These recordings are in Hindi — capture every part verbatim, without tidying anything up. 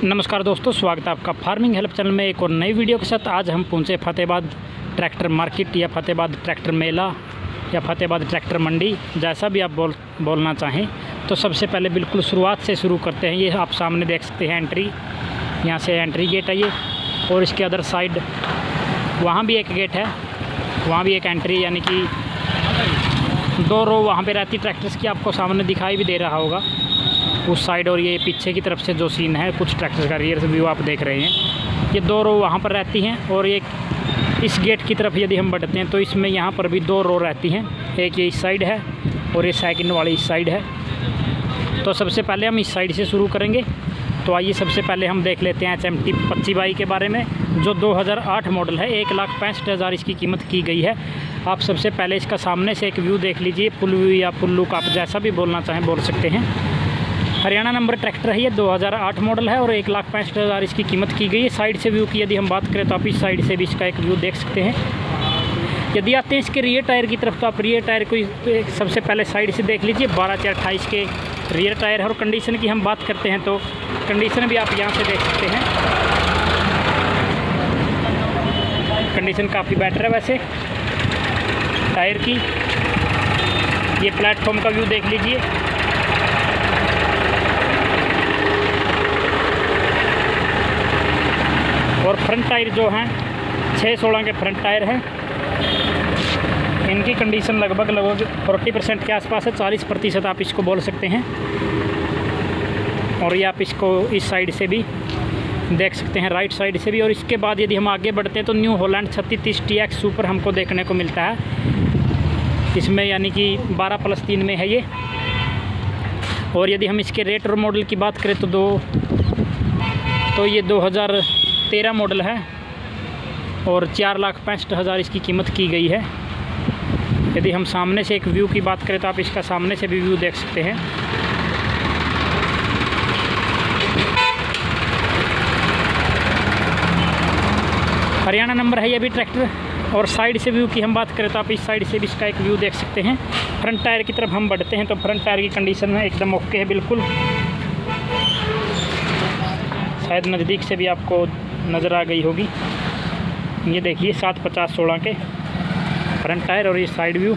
नमस्कार दोस्तों, स्वागत है आपका फार्मिंग हेल्प चैनल में एक और नई वीडियो के साथ। आज हम पहुंचे फतेहाबाद ट्रैक्टर मार्केट या फतेहाबाद ट्रैक्टर मेला या फतेहाबाद ट्रैक्टर मंडी, जैसा भी आप बोल बोलना चाहें। तो सबसे पहले बिल्कुल शुरुआत से शुरू करते हैं। ये आप सामने देख सकते हैं एंट्री, यहाँ से एंट्री गेट है ये, और इसके अदर साइड वहाँ भी एक गेट है, वहाँ भी एक एंट्री, यानी कि दो रो वहाँ पे रहती ट्रैक्टर्स की, आपको सामने दिखाई भी दे रहा होगा उस साइड। और ये पीछे की तरफ से जो सीन है कुछ ट्रैक्टर्स का रियर व्यू आप देख रहे हैं, ये दो रो वहाँ पर रहती हैं। और एक इस गेट की तरफ यदि हम बढ़ते हैं तो इसमें यहाँ पर भी दो रो रहती हैं, एक ये इस साइड है और ये सेकंड वाली इस साइड है। तो सबसे पहले हम इस साइड से शुरू करेंगे। तो आइए सबसे पहले हम देख लेते हैं एच एम टी पच्चीस बाई के बारे में, जो दो हज़ार आठ मॉडल है। एक लाख पैंसठ हज़ार इसकी कीमत की गई है। आप सबसे पहले इसका सामने से एक व्यू देख लीजिए, फुल व्यू या फुल लुक, आप जैसा भी बोलना चाहें बोल सकते हैं। हरियाणा नंबर ट्रैक्टर है ये, दो हज़ार आठ मॉडल है और एक लाख पैंसठ हज़ार इसकी कीमत की गई है। साइड से व्यू की यदि हम बात करें तो आप इस साइड से भी इसका एक व्यू देख सकते हैं। यदि आते हैं इसके रियर टायर की तरफ, तो आप रियर टायर को सबसे पहले साइड से देख लीजिए। बारह चार अट्ठाईस के रियर टायर है। और कंडीशन की हम बात करते हैं तो कंडीशन भी आप यहाँ से देख सकते हैं, कंडीशन काफ़ी बेटर है वैसे टायर की। ये प्लेटफॉर्म का व्यू देख लीजिए, और फ्रंट टायर जो हैं छः सोलह के फ्रंट टायर हैं। इनकी कंडीशन लगभग लगभग चालीस परसेंट के आसपास है, चालीस प्रतिशत आप इसको बोल सकते हैं। और ये आप इसको इस साइड से भी देख सकते हैं, राइट साइड से भी। और इसके बाद यदि हम आगे बढ़ते हैं तो न्यू हॉलैंड छत्तीस तीस टी एक्स सुपर हमको देखने को मिलता है इसमें, यानी कि बारह प्लस तीन में है ये। और यदि हम इसके रेट और मॉडल की बात करें तो दो तो ये दो हज़ार तेरह मॉडल है और चार लाख पैंसठ हज़ार इसकी कीमत की गई है। यदि हम सामने से एक व्यू की बात करें तो आप इसका सामने से भी व्यू देख सकते हैं। हरियाणा नंबर है ये भी ट्रैक्टर। और साइड से व्यू की हम बात करें तो आप इस साइड से भी इसका एक व्यू देख सकते हैं। फ्रंट टायर की तरफ हम बढ़ते हैं तो फ्रंट टायर की कंडीशन में एकदम ओके है बिल्कुल। शायद नज़दीक से भी आपको नज़र आ गई होगी। ये देखिए सात पचास सोलह के फ्रंट टायर और ये साइड व्यू।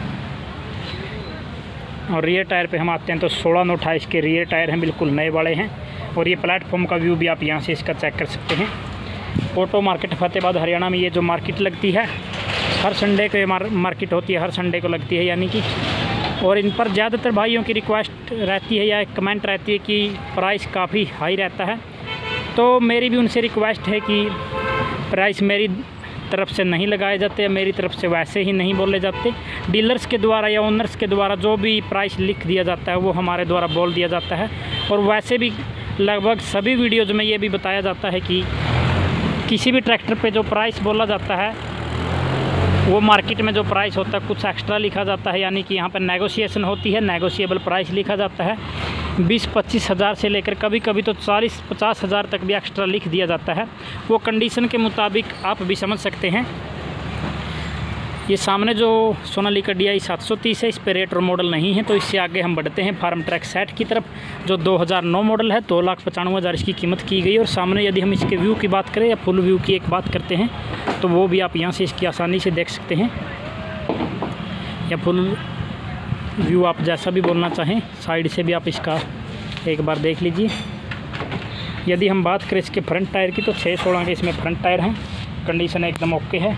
और रियर टायर पे हम आते हैं तो सोलह नौ अट्ठाईस के रियर टायर हैं, बिल्कुल नए वाले हैं। और ये प्लेटफॉर्म का व्यू भी आप यहाँ से इसका चेक कर सकते हैं। ऑटो मार्केट फतेहाबाद हरियाणा में ये जो मार्केट लगती है, हर संडे को ये मार्केट होती है, हर संडे को लगती है यानी कि। और इन पर ज़्यादातर भाइयों की रिक्वेस्ट रहती है या कमेंट रहती है कि प्राइस काफ़ी हाई रहता है। तो मेरी भी उनसे रिक्वेस्ट है कि प्राइस मेरी तरफ से नहीं लगाए जाते, मेरी तरफ से वैसे ही नहीं बोले जाते। डीलर्स के द्वारा या ओनर्स के द्वारा जो भी प्राइस लिख दिया जाता है वो हमारे द्वारा बोल दिया जाता है। और वैसे भी लगभग सभी वीडियोज़ में ये भी बताया जाता है कि किसी भी ट्रैक्टर पे जो प्राइस बोला जाता है वो मार्केट में जो प्राइस होता है कुछ एक्स्ट्रा लिखा जाता है, यानी कि यहाँ पर नेगोशिएशन होती है, नेगोशिएबल प्राइस लिखा जाता है। बीस पच्चीस हज़ार से लेकर कभी कभी तो चालीस पचास हज़ार तक भी एक्स्ट्रा लिख दिया जाता है। वो कंडीशन के मुताबिक आप भी समझ सकते हैं। ये सामने जो सोनालिका डी आई सात सौ तीस है, इस पे रेट और मॉडल नहीं है। तो इससे आगे हम बढ़ते हैं फार्म ट्रैक सेट की तरफ, जो दो हज़ार नौ मॉडल है, दो लाख पचानवे हज़ार इसकी कीमत की गई। और सामने यदि हम इसके व्यू की बात करें या फुल व्यू की एक बात करते हैं तो वो भी आप यहाँ से इसकी आसानी से देख सकते हैं, या फुल व्यू आप जैसा भी बोलना चाहें। साइड से भी आप इसका एक बार देख लीजिए। यदि हम बात करें इसके फ्रंट टायर की तो छः सोलह के इसमें फ्रंट टायर हैं, कंडीशन एकदम ओके है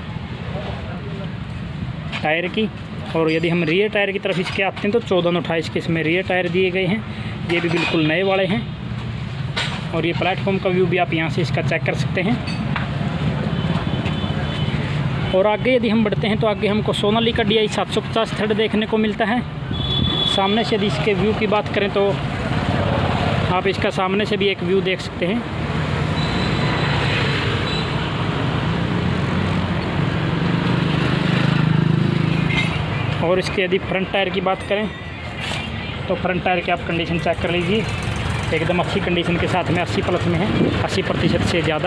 टायर की। और यदि हम रियर टायर की तरफ इसके आते हैं तो चौदह नौ अट्ठाईस के इसमें रियर टायर दिए गए हैं, ये भी बिल्कुल नए वाले हैं। और ये प्लेटफॉर्म का व्यू भी आप यहाँ से इसका चेक कर सकते हैं। और आगे यदि हम बढ़ते हैं तो आगे हमको सोनालिका डी आई सात सौ पचास थर्ड देखने को मिलता है। सामने से यदि इसके व्यू की बात करें तो आप इसका सामने से भी एक व्यू देख सकते हैं। और इसके यदि फ्रंट टायर की बात करें तो फ्रंट टायर की आप कंडीशन चेक कर लीजिए, एकदम अच्छी कंडीशन के साथ में अस्सी प्लस में है, अस्सी प्रतिशत से ज़्यादा।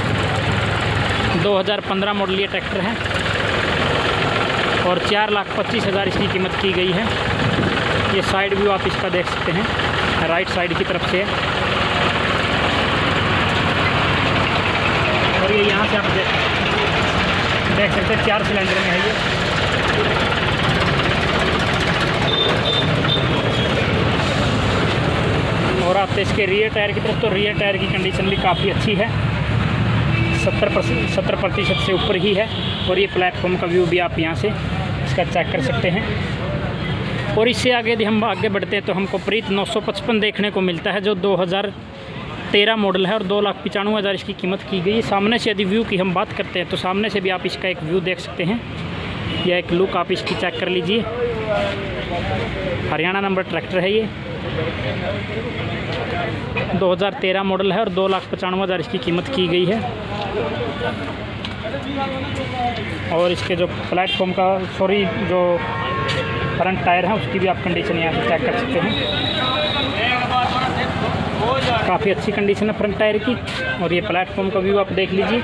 दो हज़ार पंद्रह मॉडल ये ट्रैक्टर है और चार लाख पच्चीस हज़ार इसकी कीमत की गई है। ये साइड व्यू आप इसका देख सकते हैं, राइट साइड की तरफ से। ये यहाँ से आप देख देख सकते हैं, चार सिलेंडर में है ये। और आते इसके रियर टायर की तरफ, तो रियर टायर की कंडीशन भी काफ़ी अच्छी है, सत्तर परसेंट सत्तर प्रतिशत से ऊपर ही है। और ये प्लेटफॉर्म का व्यू भी आप यहाँ से इसका चेक कर सकते हैं। और इससे आगे यदि हम आगे बढ़ते हैं तो हमको प्रीत नौ सौ पचपन देखने को मिलता है, जो दो हज़ार तेरह मॉडल है और दो लाख पचानवे हज़ार इसकी कीमत की गई है। सामने से यदि व्यू की हम बात करते हैं तो सामने से भी आप इसका एक व्यू देख सकते हैं, या एक लुक आप इसकी चेक कर लीजिए। हरियाणा नंबर ट्रैक्टर है ये, दो हज़ार तेरह मॉडल है और दो लाख पचानवे हज़ार इसकी कीमत की गई है। और इसके जो प्लेटफॉर्म का सॉरी जो फ्रंट टायर है उसकी भी आप कंडीशन यहाँ से चेक कर सकते हैं, काफ़ी अच्छी कंडीशन है फ्रंट टायर की। और ये प्लेटफॉर्म का व्यू आप देख लीजिए,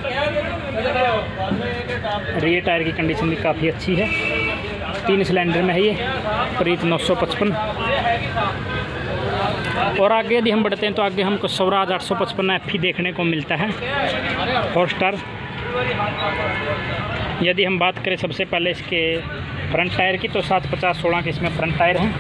रियर टायर की कंडीशन भी काफ़ी अच्छी है, तीन सिलेंडर में है ये प्रीत नौ सौ पचपन। और आगे यदि हम बढ़ते हैं तो आगे हमको स्वराज आठ सौ पचपन एफ ही देखने को मिलता है, फोर स्टार। यदि हम बात करें सबसे पहले इसके फ्रंट टायर की, तो सात पचास सोलह के इसमें फ्रंट टायर हैं,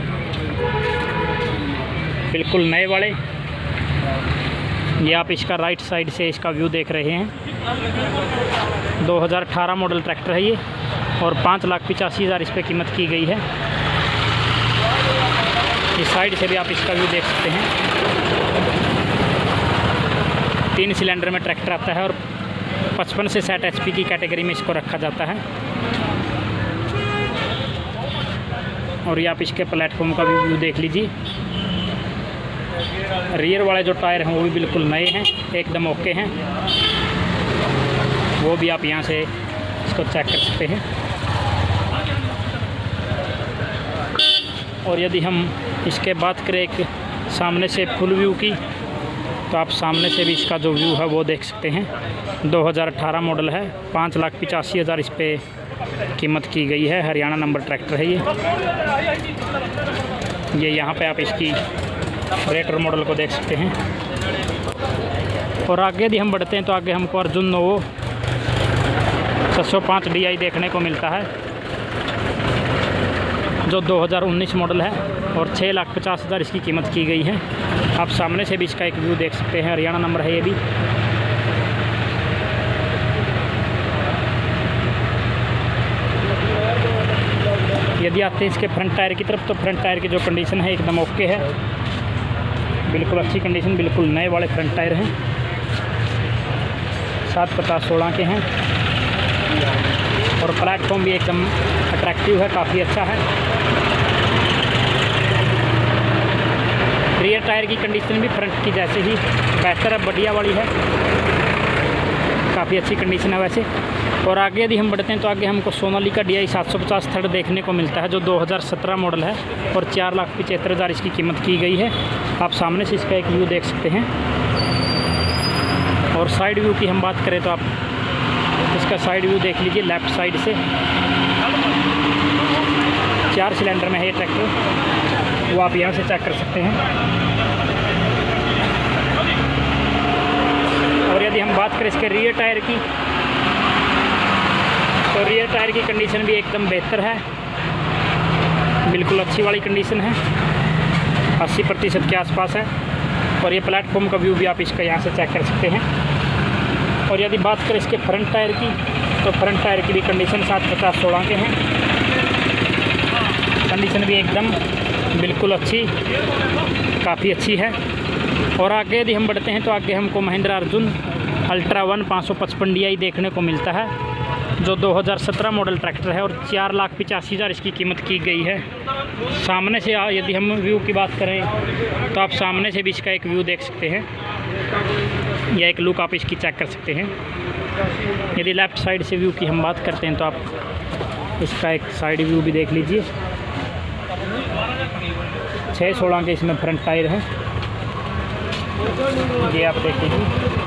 बिल्कुल नए वाले। ये आप इसका राइट साइड से इसका व्यू देख रहे हैं, दो हज़ार अठारह मॉडल ट्रैक्टर है ये और पाँच लाख पिचासी हज़ार इस पर कीमत की गई है। इस साइड से भी आप इसका व्यू देख सकते हैं, तीन सिलेंडर में ट्रैक्टर आता है और पचपन से साठ एचपी की कैटेगरी में इसको रखा जाता है। और ये आप इसके प्लेटफॉर्म का भी व्यू देख लीजिए, रियर वाले जो टायर हैं वो भी बिल्कुल नए हैं, एकदम ओके हैं, वो भी आप यहाँ से इसको चेक कर सकते हैं। और यदि हम इसके बात करें एक सामने से फुल व्यू की, तो आप सामने से भी इसका जो व्यू है वो देख सकते हैं, दो हज़ार अठारह मॉडल है, पाँच लाख पिचासी हज़ार इस पर कीमत की गई है, हरियाणा नंबर ट्रैक्टर है ये। ये यहाँ पे आप इसकी रेटर मॉडल को देख सकते हैं। और आगे यदि हम बढ़ते हैं तो आगे हमको अर्जुन नोवो छः सौ पाँच डी आई देखने को मिलता है, जो दो हज़ार उन्नीस मॉडल है और छः लाख पचास हज़ार इसकी कीमत की गई है। आप सामने से भी इसका एक व्यू देख सकते हैं, हरियाणा नंबर है ये भी। यदि आते हैं इसके फ्रंट टायर की तरफ, तो फ्रंट टायर की जो कंडीशन है एकदम ओके है, बिल्कुल अच्छी कंडीशन, बिल्कुल नए वाले फ्रंट टायर हैं, सात पचास सोलह के हैं। और प्लेटफॉर्म भी एकदम अट्रैक्टिव है, काफ़ी अच्छा है। रियर टायर की कंडीशन भी फ्रंट की जैसे ही बेहतर है, बढ़िया वाली है, काफ़ी अच्छी कंडीशन है वैसे। और आगे यदि हम बढ़ते हैं तो आगे हमको सोनालिका डी आई सात सौ पचास थर्ड देखने को मिलता है, जो दो हज़ार सत्रह मॉडल है और चार लाख पचहत्तर हज़ार इसकी कीमत की गई है। आप सामने से इसका एक व्यू देख सकते हैं। और साइड व्यू की हम बात करें तो आप इसका साइड व्यू देख लीजिए, लेफ़्ट साइड से चार सिलेंडर में है ये ट्रैक्टर, वो आप यहाँ से चेक कर सकते हैं। और यदि हम बात करें इसके रियर टायर की, तो रियर टायर की कंडीशन भी एकदम बेहतर है, बिल्कुल अच्छी वाली कंडीशन है, अस्सी प्रतिशत के आसपास है। और ये प्लेटफॉर्म का व्यू भी आप इसका यहाँ से चेक कर सकते हैं। और यदि बात करें इसके फ्रंट टायर की, तो फ्रंट टायर की भी कंडीशन सात पचास सोलह के हैं, कंडीशन भी एकदम बिल्कुल अच्छी, काफ़ी अच्छी है। और आगे यदि हम बढ़ते हैं तो आगे हमको महिंद्रा अर्जुन अल्ट्रा वन पाँच सौ पचपन डी आई देखने को मिलता है, जो दो हज़ार सत्रह मॉडल ट्रैक्टर है और चार लाख पिचासी हज़ार इसकी कीमत की गई है। सामने से यदि हम व्यू की बात करें तो आप सामने से भी इसका एक व्यू देख सकते हैं, या एक लुक आप इसकी चेक कर सकते हैं। यदि लेफ़्ट साइड से व्यू की हम बात करते हैं तो आप इसका एक साइड व्यू भी देख लीजिए, छः सोलह के इसमें फ्रंट टायर है, ये आप देख लीजिए।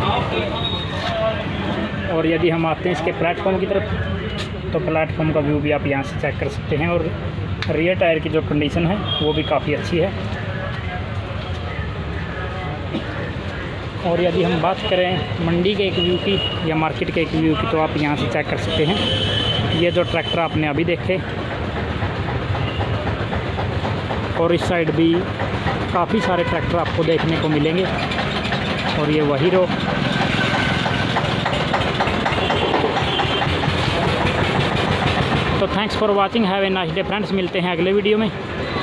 और यदि हम आते हैं इसके प्लेटफॉर्म की तरफ, तो प्लेटफॉर्म का व्यू भी आप यहाँ से चेक कर सकते हैं। और रियर टायर की जो कंडीशन है वो भी काफ़ी अच्छी है। और यदि हम बात करें मंडी के एक व्यू की या मार्केट के एक व्यू की, तो आप यहाँ से चेक कर सकते हैं। ये जो ट्रैक्टर आपने अभी देखे, और इस साइड भी काफ़ी सारे ट्रैक्टर आपको देखने को मिलेंगे। और ये वही रो, तो thanks for watching, have a nice day friends. मिलते हैं अगले वीडियो में।